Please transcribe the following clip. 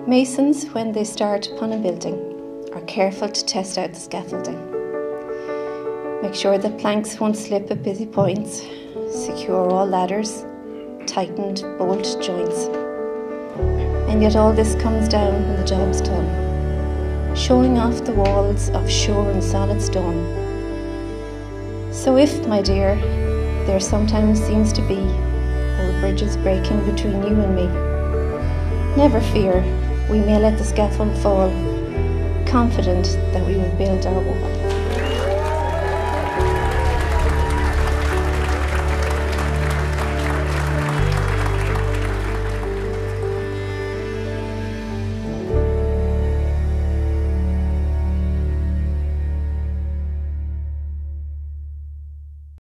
Masons, when they start upon a building, are careful to test out the scaffolding. Make sure that planks won't slip at busy points, secure all ladders, tightened bolt joints. And yet all this comes down when the job's done, showing off the walls of sure and solid stone. So if, my dear, there sometimes seems to be old bridges breaking between you and me, never fear, we may let the scaffold fall, confident that we will build our